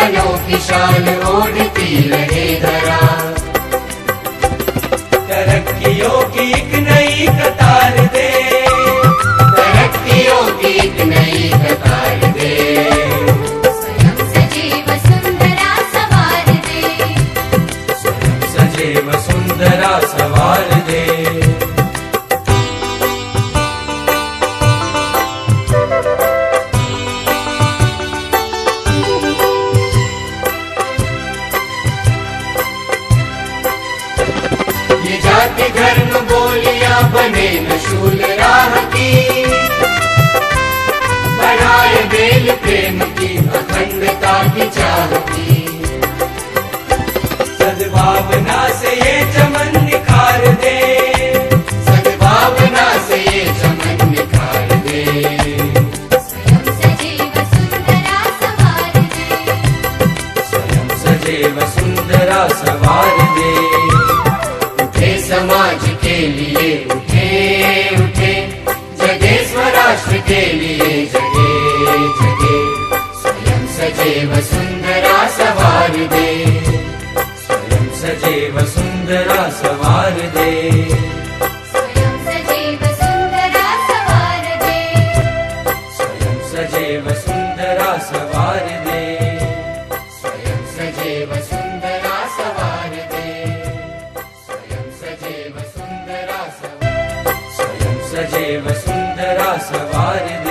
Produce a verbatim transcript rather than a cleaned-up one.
बनो की शान ओढ़ती रहे धरा। तरक्कियों की एक नई कतार दे, तरक्कियों की एक नई कतार दे। स्वयं सजे वसुंधरा सवार दे, स्वयं सजे वसुंधरा सवार दे। ये जाति धर्म बोलियां बने न शूल राह की, बढ़ाए बेल प्रेम की अखंडता की चाह की। सद्भावना से ये चमन निखार दे, सद्भावना से ये चमन निखार दे। स्वयं सजे वसुंधरा सवार दे, स्वयं सजे वसुंधरा सवार दे। उठे समाज के लिए उठे उठे, जगे स्वराष्ट्र के लिए जगे जगे। स्वयं सजे वसुंधरा सवार दे, स्वयं सजे वसुंधरा सवार दे। स्वयं सजे वसुंधरा सवार दे, स्वयं सजे वसुंधरा सवार दे। स्वयं सजे वसुंधरा सवार दे। स्वयं सजे वसुंधरा सवार दे। स्वयं सजे वसुंधरा सवार दे।